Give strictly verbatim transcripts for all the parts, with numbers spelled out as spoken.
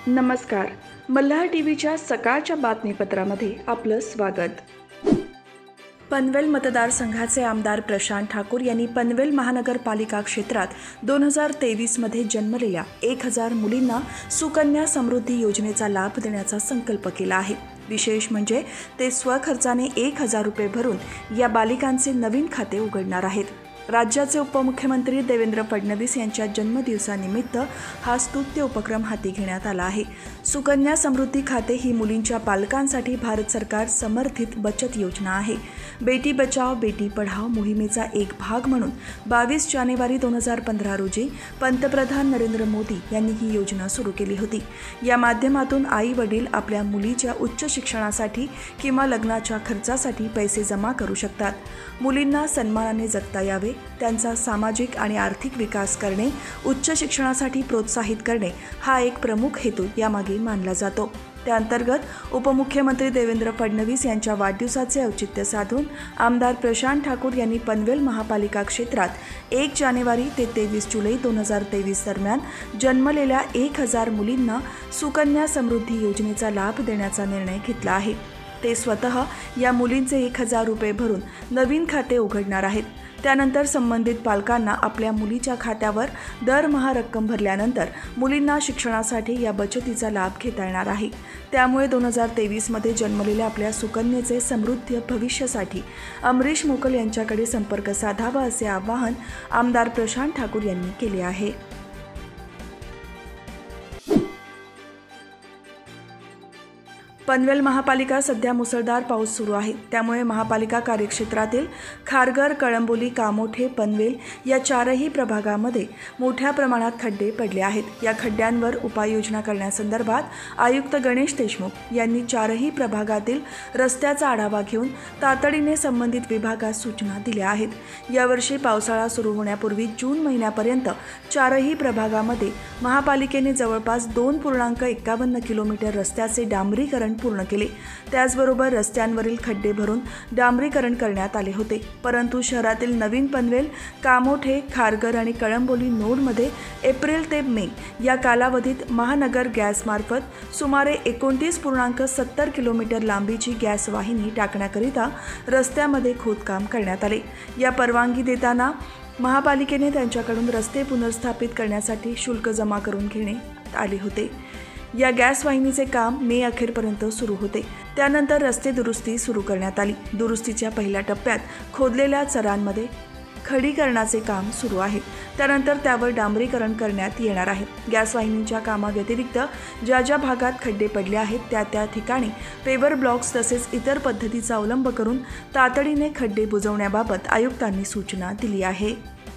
नमस्कार. मल्हार टीव्हीच्या सकाळच्या बातमीपत्रामध्ये आपलं स्वागत. पनवेल मतदारसंघाचे आमदार प्रशांत ठाकूर यांनी पनवेल महानगरपालिका क्षेत्रात दोन हजार तेवीसमध्ये जन्मलेल्या एक हजार मुलींना सुकन्या समृद्धी योजनेचा लाभ देण्याचा संकल्प केला आहे. विशेष म्हणजे ते स्वखर्चाने एक हजार रुपये भरून या बालिकांचे नवीन खाते उघडणार आहेत. राज्याचे उपमुख्यमंत्री देवेंद्र फडणवीस यांच्या जन्मदिवसानिमित्त हा स्तुत्य उपक्रम हाती घेण्यात आला आहे. सुकन्या समृद्धी खाते ही मुलींच्या पालकांसाठी भारत सरकार समर्थित बचत योजना आहे. बेटी बचाव बेटी पढाओ मोहिमेचा एक भाग म्हणून बावीस जानेवारी दोन हजार पंधरा रोजी पंतप्रधान नरेंद्र मोदी यांनी ही योजना सुरू केली होती. या माध्यमातून आई वडील आपल्या मुलीच्या उच्च शिक्षणासाठी किंवा लग्नाच्या खर्चासाठी पैसे जमा करू शकतात. मुलींना सन्मानाने जगता यावे, त्यांचा सामाजिक आणि आर्थिक विकास करणे, उच्च शिक्षणासाठी प्रोत्साहित करणे हा एक प्रमुख हेतू यामागे मानला जातो. त्याअंतर्गत उपमुख्यमंत्री देवेंद्र फडणवीस यांच्या वाढदिवसाचे औचित्य साधून आमदार प्रशांत ठाकूर यांनी पनवेल महापालिका क्षेत्रात एक जानेवारी ते तेवीस जुलै दोन हजार तेवीस दरम्यान जन्मलेल्या एक हजार मुलींना सुकन्या समृद्धी योजनेचा लाभ देण्याचा निर्णय घेतला आहे. ते स्वतः या मुलींचे एक हजार रुपये भरून नवीन खाते उघडणार आहेत. त्यानंतर संबंधित पालकांना आपल्या मुलीच्या खात्यावर दरमहा रक्कम भरल्यानंतर मुलींना शिक्षणासाठी या बचतीचा लाभ घेता येणार आहे. त्यामुळे दोन हजार तेवीसमध्ये जन्मलेल्या आपल्या सुकन्येचे समृद्ध भविष्यासाठी अमरीश मोकल यांच्याकडे संपर्क साधावा असे आवाहन आमदार प्रशांत ठाकूर यांनी केले आहे. पनवेल महापालिका सध्या मुसळधार पाऊस सुरू आहे. त्यामुळे महापालिका कार्यक्षेत्रातील खारघर, कळंबोली, कामोठे, पनवेल या चारही प्रभागामध्ये मोठ्या प्रमाणात खड्डे पडले आहेत. या खड्ड्यांवर उपाययोजना करण्यासंदर्भात आयुक्त गणेश देशमुख यांनी चारही प्रभागातील रस्त्याचा आढावा घेऊन तातडीने संबंधित विभागास सूचना दिल्या आहेत. यावर्षी पावसाळा सुरू होण्यापूर्वी जून महिन्यापर्यंत चारही प्रभागामध्ये महापालिकेने जवळपास दोन पूर्णांक एक्कावन्न किलोमीटर रस्त्याचे डांबरीकरण पूर्ण केले. त्याचबरोबर रस्त्यांवरील खड्डे भरून डांबरीकरण करण्यात आले होते. परंतु शहरातील नवीन पनवेल, कामोठे, खारघर आणि कळंबोली नोडमध्ये एप्रिल ते मे या कालावधीत महानगर गॅसमार्फत सुमारे एकोणतीस पूर्णांक सत्तर किलोमीटर लांबीची गॅस वाहिनी टाकण्याकरिता रस्त्यामध्ये खोदकाम करण्यात आले. या परवानगी देताना महापालिकेने त्यांच्याकडून रस्ते पुनर्स्थापित करण्यासाठी शुल्क जमा करून घेण्यात आले होते. या गॅस वाहिनीचे काम मे अखेरपर्यंत सुरू होते. त्यानंतर रस्ते दुरुस्ती सुरू करण्यात आली. दुरुस्तीच्या पहिल्या टप्प्यात खोदलेल्या चरांमध्ये खडीकरणाचे काम सुरू आहे. त्यानंतर त्यावर डांबरीकरण करण्यात येणार आहे. गॅस वाहिनीच्या कामाव्यतिरिक्त ज्या ज्या भागात खड्डे पडले आहेत त्या त्या ठिकाणी पेवर ब्लॉक्स तसेच इतर पद्धतीचा अवलंब करून तातडीने खड्डे बुजवण्याबाबत आयुक्तांनी सूचना दिली आहे.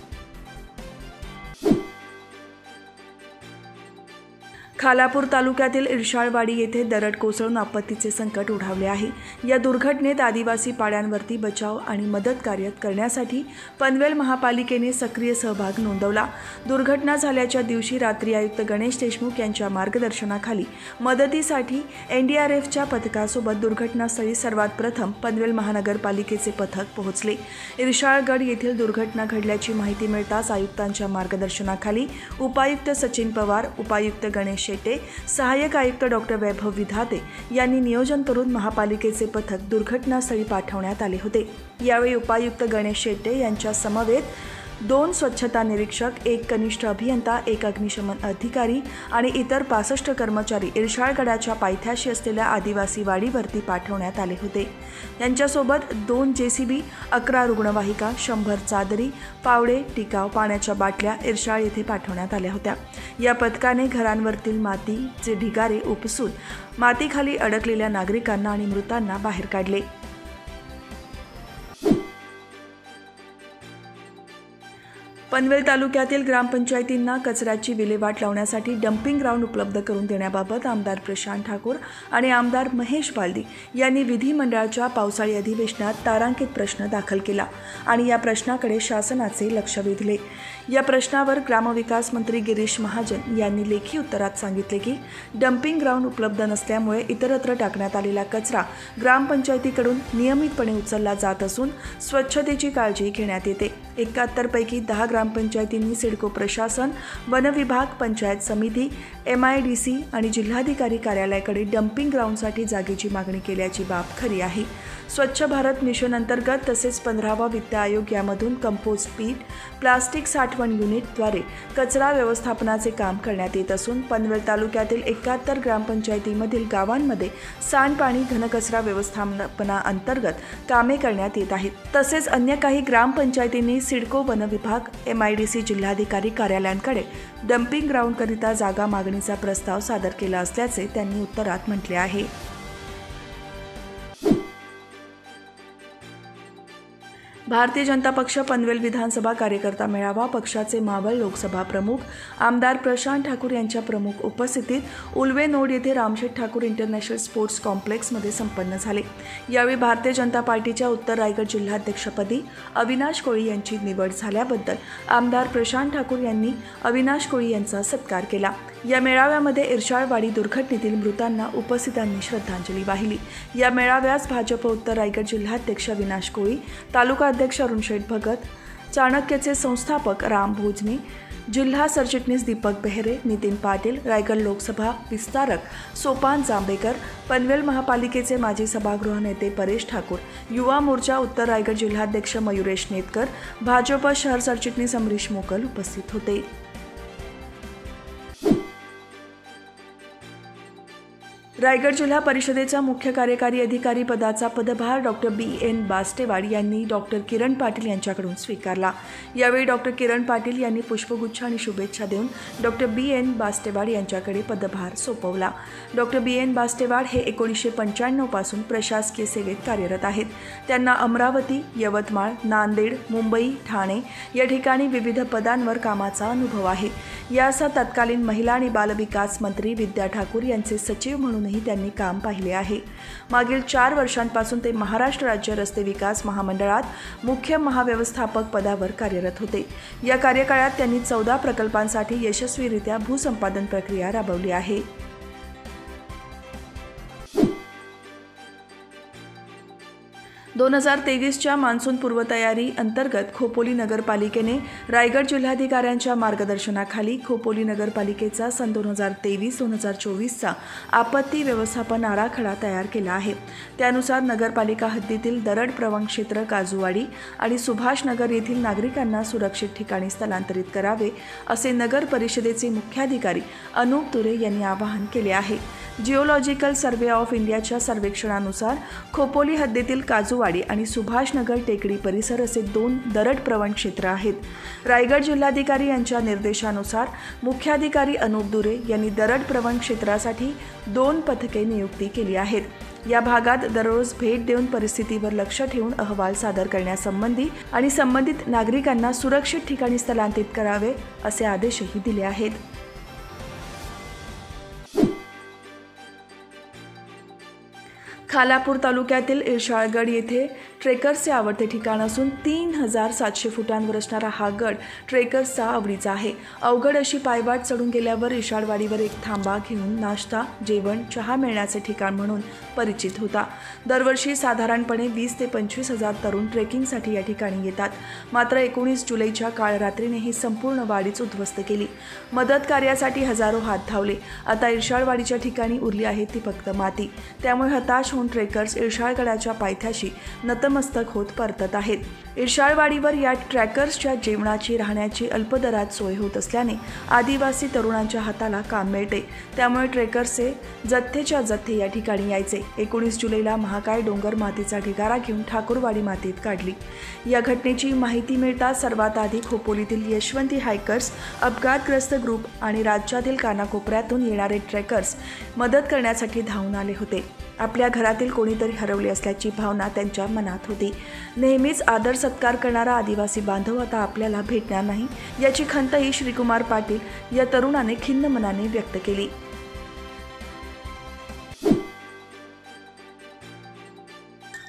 खालापूर तालुक्यातील इरशाळवाडी येथे दरड कोसळून आपत्तीचे संकट ओढावले आहे. या दुर्घटनेत आदिवासी पाड्यांवरती बचाव आणि मदत कार्य करण्यासाठी पनवेल महापालिकेने सक्रिय सहभाग नोंदवला. दुर्घटना झाल्याच्या दिवशी रात्री आयुक्त गणेश देशमुख यांच्या मार्गदर्शनाखाली मदतीसाठी एन डी आर एफच्या पथकासोबत दुर्घटनास्थळी सर्वात प्रथम पनवेल महानगरपालिकेचे पथक पोहोचले. इरशाळगड येथील दुर्घटना घडल्याची माहिती मिळताच आयुक्तांच्या मार्गदर्शनाखाली उपायुक्त सचिन पवार, उपायुक्त गणेश शेटे, सहाय्यक आयुक्त डॉक्टर वैभव विधाते यांनी नियोजन करून महापालिकेचे पथक दुर्घटनास्थळी पाठवण्यात आले होते. यावेळी उपायुक्त गणेश शेटे यांच्या समवेत दोन स्वच्छता निरीक्षक, एक कनिष्ठ अभियंता, एक अग्निशमन अधिकारी आणि इतर पासष्ट कर्मचारी इरशाळगडाच्या पायथ्याशी असलेल्या आदिवासी वाडीवरती पाठवण्यात आले होते. यांच्यासोबत दोन जे सी बी, अकरा रुग्णवाहिका, शंभर चादरी, पावडे, टिकाव पाण्याच्या बाटल्या इरशाळ येथे पाठवण्यात आल्या होत्या. या पथकाने घरांवरील मातीचे ढिगारे उपसून मातीखाली अडकलेल्या नागरिकांना आणि मृतांना बाहेर काढले. पनवेल तालुक्यातील ग्रामपंचायतींना कचऱ्याची विल्हेवाट लावण्यासाठी डम्पिंग ग्राउंड उपलब्ध करून देण्याबाबत आमदार प्रशांत ठाकूर आणि आमदार महेश बालदी यांनी विधिमंडळाच्या पावसाळी अधिवेशनात तारांकित प्रश्न दाखल केला आणि या प्रश्नाकडे शासनाचे लक्ष वेधले. या प्रश्नावर ग्रामविकास मंत्री गिरीश महाजन यांनी लेखी उत्तरात सांगितले की डम्पिंग ग्राउंड उपलब्ध नसल्यामुळे इतरत्र टाकण्यात आलेला कचरा ग्रामपंचायतीकडून नियमितपणे उचलला जात असून स्वच्छतेची काळजी घेण्यात येते. एकाहत्तर पैकी दहा ग्राम ग्रामपंचायतींनी सिडको प्रशासन, वन विभाग, पंचायत समिती, एम आय डी सी आणि जिल्हाधिकारी कार्यालयाकडे डम्पिंग ग्राउंडसाठी जागेची मागणी केल्याची बाब खरी आहे. स्वच्छ भारत मिशन अंतर्गत तसेच पंधरावा वित्त आयोग यामधून कंपोस्ट पीट, प्लास्टिक साठवण युनिटद्वारे कचरा व्यवस्थापनाचे काम करण्यात येत असून पनवेल तालुक्यातील एकाहत्तर ग्रामपंचायतीमधील गावांमध्ये सांडपाणी घनकचरा व्यवस्थापना अंतर्गत कामे करण्यात येत आहेत. तसेच अन्य काही ग्रामपंचायतींनी सिडको, वन विभाग, एम आय डी सी, जिल्हाधिकारी कार्यालयांकडे डम्पिंग ग्राउंडकरिता जागा मागणीचा प्रस्ताव सादर केला असल्याचे त्यांनी उत्तरात म्हटले आहे. भारतीय जनता पक्ष पनवेल विधानसभा कार्यकर्ता मेळावा पक्षाचे मावळ लोकसभा प्रमुख आमदार प्रशांत ठाकूर यांच्या प्रमुख उपस्थितीत उल्वे नोड येथे रामशेठ ठाकूर इंटरनॅशनल स्पोर्ट्स कॉम्प्लेक्समध्ये संपन्न झाले. यावेळी भारतीय जनता पार्टीच्या उत्तर रायगड जिल्हाध्यक्षपदी अविनाश कोळी यांची निवड झाल्याबद्दल आमदार प्रशांत ठाकूर यांनी अविनाश कोळी यांचा सत्कार केला. या मेळाव्यामध्ये इर्शाळवाडी दुर्घटनेतील मृतांना उपस्थितांनी श्रद्धांजली वाहिली. या मेळाव्यास भाजप उत्तर रायगड जिल्हाध्यक्ष अविनाश कोळी, तालुका अध्यक्ष अरुणशेठ भगत, चाणक्यचे संस्थापक राम भोजने, जिल्हा सरचिटणीस दीपक बेहरे, नितीन पाटील, रायगड लोकसभा विस्तारक सोपान जांभेकर, पनवेल महापालिकेचे माजी सभागृह नेते परेश ठाकूर, युवा मोर्चा उत्तर रायगड जिल्हाध्यक्ष मयुरेश नेतकर, भाजप शहर सरचिटणीस अमरीश मोकल उपस्थित होते. रायगड जिल्हा परिषदेचा मुख्य कार्यकारी अधिकारी पदाचा पदभार डॉक्टर बी एन बास्टेवाड यांनी डॉक्टर किरण पाटील यांच्याकडून स्वीकारला. यावेळी डॉक्टर किरण पाटील यांनी पुष्पगुच्छ आणि शुभेच्छा देऊन डॉक्टर बी एन बास्टेवाड यांच्याकडे पदभार सोपवला. डॉक्टर बी एन बास्टेवाड हे एकोणीसशे पंच्याण्णव पासून प्रशासकीय सेवेत कार्यरत आहेत. त्यांना अमरावती, यवतमाळ, नांदेड, मुंबई, ठाणे या ठिकाणी विविध पदांवर कामाचा अनुभव आहे. यासह तत्कालीन महिला आणि बालविकास मंत्री विद्या ठाकूर यांचे सचिव म्हणून त्यांनी काम पाहिले आहे. मागील चार वर्षांपासून ते महाराष्ट्र राज्य रस्ते विकास महामंडळात मुख्य महाव्यवस्थापक पदावर कार्यरत होते. या कार्यकाळात त्यांनी चौदा प्रकल्पांसाठी यशस्वीरित्या भूसंपादन प्रक्रिया राबवली आहे. दोन हजार तेवीसच्या मान्सून पूर्वतयारी अंतर्गत खोपोली नगरपालिकेने रायगड जिल्हाधिकाऱ्यांच्या मार्गदर्शनाखाली खोपोली नगरपालिकेचा सन दोन हजार तेवीस दोन हजार चोवीसचा आपत्ती व्यवस्थापन आराखडा तयार केला आहे. त्यानुसार नगरपालिका हद्दीतील दरड प्रवण क्षेत्र काजूवाडी आणि सुभाषनगर येथील नागरिकांना सुरक्षित ठिकाणी स्थलांतरित करावे असे नगर परिषदेचे मुख्याधिकारी अनुप तुरे यांनी आवाहन केले आहे. जिओलॉजिकल सर्व्हे ऑफ इंडियाच्या सर्वेक्षणानुसार खोपोली हद्दीतील काजूवाडी आणि सुभाषनगर टेकडी परिसर असे दोन दरड प्रवण क्षेत्र आहेत. रायगड जिल्हाधिकारी यांच्या निर्देशानुसार मुख्याधिकारी अनुप दुरे यांनी दरड प्रवण क्षेत्रासाठी दोन पथके नियुक्ती केली आहेत. या भागात दररोज भेट देऊन परिस्थितीवर लक्ष ठेवून अहवाल सादर करण्यासंबंधी आणि संबंधित नागरिकांना सुरक्षित ठिकाणी स्थलांतरित करावे असे आदेशही दिले आहेत. खालापूर तालुक्यातील इर्शाळगड येथे ट्रेकर्सचे आवडते ठिकाण असून तीन हजार सातशे फुटांवर असणारा हा गड ट्रेकर्सचा आवडीचा आहे. अवघड अशी पायवाट चढून गेल्यावर इर्शाळवाडीवर एक थांबा घेऊन नाश्ता, जेवण, चहा मिळण्याचे ठिकाण म्हणून परिचित होता. दरवर्षी साधारणपणे वीस ते पंचवीस हजार तरुण ट्रेकिंगसाठी या ठिकाणी येतात. मात्र एकोणीस जुलैच्या काळरात्रीने ही संपूर्ण वाडीच उद्ध्वस्त केली. मदत कार्यासाठी हजारो हात धावले. आता इर्शाळवाडीच्या ठिकाणी उरली आहे ती फक्त माती. त्यामुळे हताश होऊन ट्रेकर्स इर्शाळगडाच्या पायथ्याशी नतमस्तक होत परतत आहेत. इर्शाळवाडीवर या ट्रॅकर्सच्या जेवणाची, राहण्याची अल्प दरात सोय होत असल्याने आदिवासी तरुणांच्या हाताला काम मिळते. त्यामुळे ट्रेकर्सचे जथ्थेच्या जथ्थे या ठिकाणी यायचे. एकोणीस जुलैला महाकाय डोंगर मातीचा ढिगारा घेऊन ठाकूरवाडी मातीत काढली. या घटनेची माहिती मिळताच सर्वात आधी खोपोलीतील यशवंती हायकर्स, अपघातग्रस्त ग्रुप आणि राज्यातील कानाकोपऱ्यातून येणारे ट्रेकर्स मदत करण्यासाठी धावून आले होते. आपल्या घरातील कोणीतरी हरवले असल्याची भावना त्यांच्या मनात होती. नेहमीच आदर सत्कार करणारा आदिवासी बांधव आता आपल्याला भेटणार नाही याची खंतही श्रीकुमार पाटील या तरुणाने खिन्न मनाने व्यक्त केली.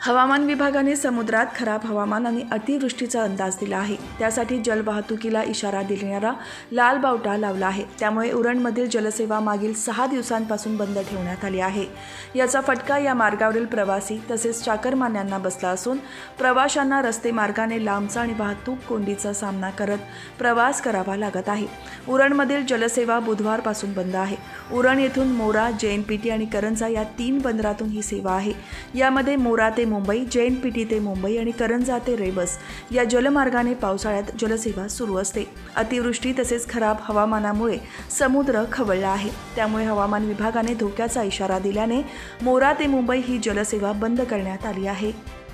हवामान विभागाने समुद्रात खराब हवामान आणि अतिवृष्टीचा अंदाज दिला आहे। त्यासाठी जलवाहतुकीला इशारा देणारा लाल बावटा लावला आहे। त्यामुळे उरणमधील जलसेवा मागील सहा दिवसांपासून बंद ठेवण्यात आली आहे। याचा फटका या मार्गावरील प्रवासी तसेच चाकरमान्यांना बसला असून प्रवाशांना रस्ते मार्गाने लांबचा आणि वाहतूक कोंडीचा सामना करत प्रवास करावा लागत आहे। उरणमधील जलसेवा बुधवारपासून बंद आहे। उरण येथून मोरा, जे एन पी टी आणि करंजा या तीन बंदरातून ही सेवा आहे। यामध्ये मोरा ते मुंबई, जे एन पी टी ते मुंबई आणि करंजा ते रेबस या जलमार्गाने पावसाळ्यात जलसेवा सुरू असते। अतिवृष्टी तसेच खराब हवामानामुळे समुद्र खवळला आहे। त्यामुळे हवामान विभागाने धोक्याचा इशारा दिल्याने मोरा ते मुंबई ही जलसेवा बंद करण्यात आली आहे।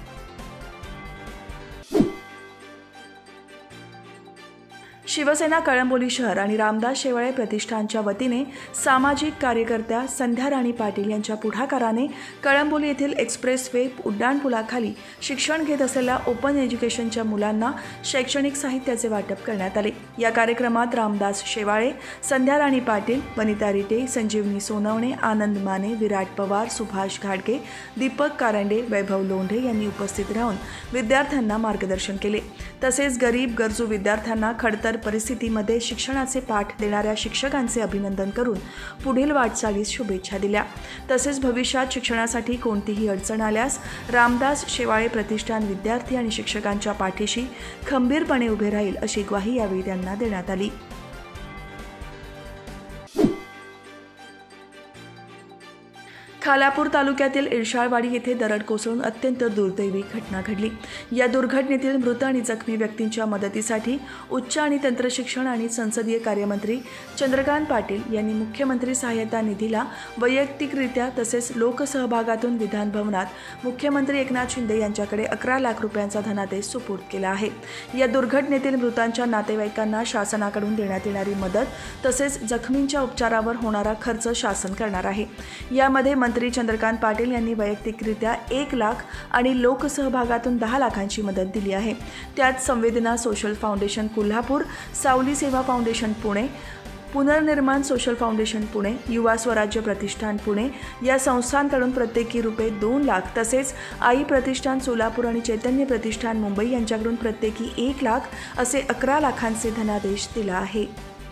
शिवसेना कळंबोली शहर आणि रामदास शेवाळे प्रतिष्ठानच्या वतीने सामाजिक कार्यकर्त्या संध्या राणी पाटील यांच्या पुढाकाराने कळंबोली येथील एक्सप्रेस वे उड्डाणपुलाखाली शिक्षण घेत असलेल्या ओपन एज्युकेशनच्या मुलांना शैक्षणिक साहित्याचे वाटप करण्यात आले। या कार्यक्रमात रामदास शेवाळे, संध्या राणी पाटील, वनिता रिटे, संजीवनी सोनवणे, आनंद माने, विराट पवार, सुभाष घाडगे, दीपक कारंडे, वैभव लोंढे यांनी उपस्थित राहून विद्यार्थ्यांना मार्गदर्शन केले। तसेच गरीब गरजू विद्यार्थ्यांना खडतर परिस्थितीमध्ये शिक्षणाचे पाठ देणाऱ्या शिक्षकांचे अभिनंदन करून पुढील वाटचालीस शुभेच्छा दिल्या। तसेच भविष्यात शिक्षणासाठी कोणतीही अडचण आल्यास रामदास शेवाळे प्रतिष्ठान विद्यार्थी आणि शिक्षकांच्या पाठीशी खंबीरपणे उभे राहील अशी ग्वाही यावेळी त्यांना देण्यात आली। खालापूर तालुक्यातील इरशाळवाडी येथे दरड कोसळून अत्यंत दुर्दैवी घटना घडली। या दुर्घटनेतील मृत आणि जखमी व्यक्तींच्या मदतीसाठी उच्च आणि तंत्रशिक्षण आणि संसदीय कार्यमंत्री चंद्रकांत पाटील यांनी मुख्यमंत्री सहाय्यता निधीला वैयक्तिकरित्या तसेच लोकसहभागातून विधान भवनात मुख्यमंत्री एकनाथ शिंदे यांच्याकडे अकरा लाख रुपयांचा धनादेश सुपूर्द केला आहे। या दुर्घटनेतील मृतांच्या नातेवाईकांना शासनाकडून देण्यात येणारी मदत तसेच जखमींच्या उपचारावर होणारा खर्च शासन करणार आहे। यामध्ये मंत्री चंद्रकांत पाटील यांनी वैयक्तिकरित्या एक लाख आणि लोकसहभागातून दहा लाखांची मदत दिली आहे। त्यात संवेदना सोशल फाउंडेशन कोल्हापूर, सावली सेवा फाउंडेशन पुणे, पुनर्निर्माण सोशल फाउंडेशन पुणे, युवा स्वराज्य प्रतिष्ठान पुणे या संस्थांकडून प्रत्येकी रुपये दोन लाख तसेच आई प्रतिष्ठान सोलापूर आणि चैतन्य प्रतिष्ठान मुंबई यांच्याकडून प्रत्येकी एक लाख असे अकरा लाखांचे धनादेश दिला आहे।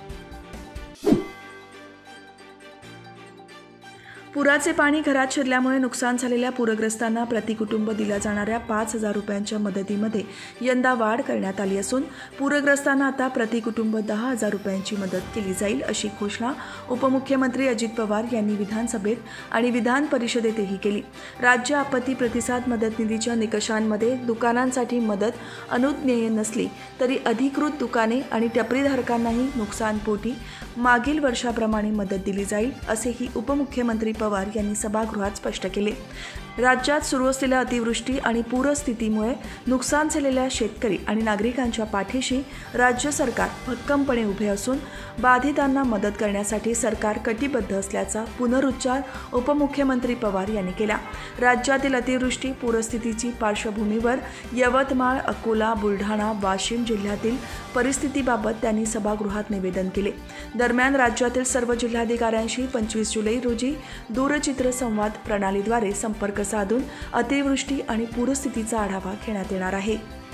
पुराचे पाणी घरात शिरल्यामुळे नुकसान झालेल्या पूरग्रस्तांना प्रतिकुटुंब दिल्या जाणाऱ्या पाच हजार रुपयांच्या मदतीमध्ये यंदा वाढ करण्यात आली असून पूरग्रस्तांना आता प्रतिकुटुंब दहा हजार रुपयांची मदत केली जाईल अशी घोषणा उपमुख्यमंत्री अजित पवार यांनी विधानसभेत आणि विधान परिषदेतही केली। राज्य आपत्ती प्रतिसाद मदत निधीच्या निकषांमध्ये दुकानांसाठी मदत अनुज्ञेय नसली तरी अधिकृत दुकाने आणि टपरीधारकांनाही नुकसानपोटी मागील वर्षाप्रमाणे मदत दिली जाईल असेही उपमुख्यमंत्री पवार यांनी सभागृहात स्पष्ट केले। राज्यात सुरू असलेल्या अतिवृष्टी आणि पूरस्थितीमुळे नुकसान झालेल्या शेतकरी आणि नागरिकांच्या पाठीशी राज्य सरकार भक्कमपणे उभे असून बाधितांना मदत करण्यासाठी सरकार कटिबद्ध असल्याचा पुनरुच्चार उपमुख्यमंत्री पवार यांनी केला। राज्यातील अतिवृष्टी पूरस्थितीची पार्श्वभूमीवर यवतमाळ, अकोला, बुलढाणा, वाशिम जिल्ह्यातील परिस्थितीबाबत त्यांनी सभागृहात निवेदन केले। दरम्यान राज्यातील सर्व जिल्हाधिकाऱ्यांशी पंचवीस जुलै रोजी दूरचित्र संवाद प्रणालीद्वारे संपर्क साधून अतिवृष्टी आणि पूरस्थितीचा आढावा घेण्यात येणार आहे।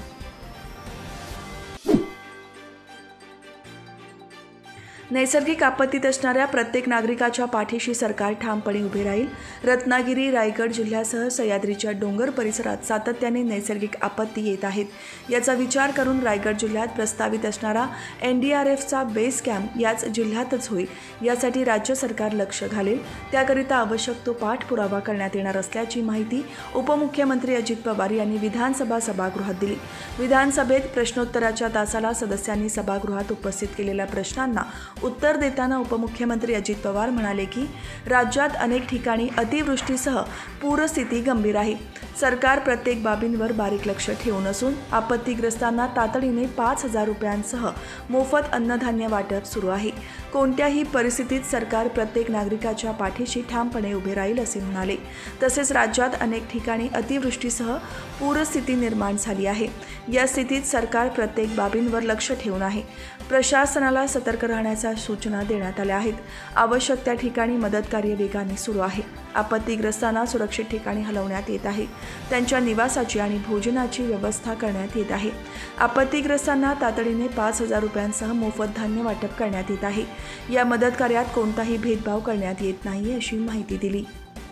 नैसर्गिक आपत्तीत असणाऱ्या प्रत्येक नागरिकाच्या पाठीशी सरकार ठामपणे उभे राहील। रत्नागिरी, रायगड जिल्ह्यासह सह्याद्रीच्या डोंगर परिसरात सातत्याने नैसर्गिक आपत्ती येत आहेत। याचा विचार करून रायगड जिल्ह्यात प्रस्तावित असणारा एन डी आर एफचा बेस कॅम्प याच जिल्ह्यातच होईल। यासाठी राज्य सरकार लक्ष घालेल। त्याकरिता आवश्यक तो पाठपुरावा करण्यात येणार असल्याची माहिती उपमुख्यमंत्री अजित पवार यांनी विधानसभा सभागृहात दिली। विधानसभेत प्रश्नोत्तराच्या तासाला सदस्यांनी सभागृहात उपस्थित केलेल्या प्रश्नांना उत्तर देताना उपमुख्यमंत्री अजित पवार म्हणाले की राज्यात अनेक ठिकाणी अतिवृष्टीसह पूरस्थिती गंभीर आहे। सरकार प्रत्येक बाबींवर बारीक लक्ष ठेवून असून आपत्तीग्रस्तांना तातडीने पाच हजार रुपयांसह मोफत अन्नधान्य वाटप सुरू आहे। कोणत्याही परिस्थितीत सरकार प्रत्येक नागरिकाच्या पाठीशी ठामपणे उभे राहील असे म्हणाले। तसेच राज्यात अनेक ठिकाणी अतिवृष्टीसह पूरस्थिती निर्माण झाली आहे। या स्थितीत सरकार प्रत्येक बाबींवर लक्ष ठेवून आहे। प्रशासनाला सतर्क राहण्याच्या सूचना देण्यात आल्या आहेत। आवश्यक त्या ठिकाणी मदत कार्य वेगाने सुरू आहे। आपत्तीग्रस्तांना सुरक्षित ठिकाणी हलवण्यात येत आहे. त्यांच्या निवासाची आणि भोजनाची व्यवस्था करण्यात येत आहे. आपत्तीग्रस्तांना तातडीने पाच हजार रुपयांसह मोफत धान्य वाटप करण्यात येत आहे. या मदत कार्यात कोणताही भेदभाव करण्यात येत नाही अशी माहिती दिली.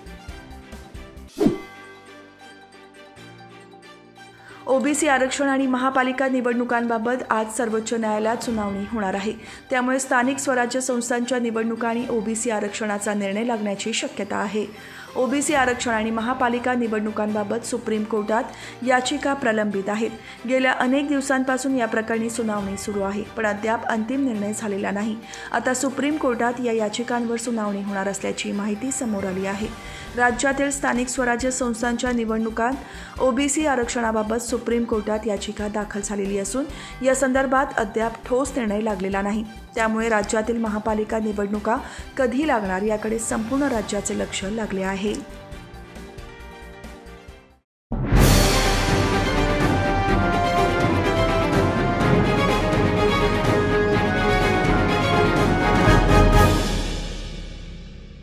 ओबीसी आरक्षण आणि महापालिका निवडणुकांबाबत आज सर्वोच्च न्यायालयात सुनावणी होणार आहे. त्यामुळे स्थानिक स्वराज्य संस्थांच्या निवडणुका आणि ओबीसी आरक्षणाचा निर्णय लागण्याची शक्यता आहे. ओबीसी आरक्षण आणि महापालिका निवडणुकांबाबत सुप्रीम कोर्टात याचिका प्रलंबित आहेत. गेल्या अनेक दिवसांपासून या प्रकरणी सुनावणी सुरू आहे, पण अद्याप अंतिम निर्णय झालेला नाही. आता सुप्रीम कोर्टात या याचिकांवर सुनावणी होणार असल्याची माहिती समोर आली आहे. राज्यातील स्थानिक स्वराज्य संस्थांच्या निवडणुकांत ओबीसी आरक्षणाबाबत सुप्रीम कोर्टात याचिका दाखल झालेली असून या संदर्भात अद्याप ठोस निर्णय लागलेला नाही. त्यामुळे राज्यातील महापालिका निवडणुका कधी लागणार याकडे संपूर्ण राज्याचे लक्ष लागले आहे.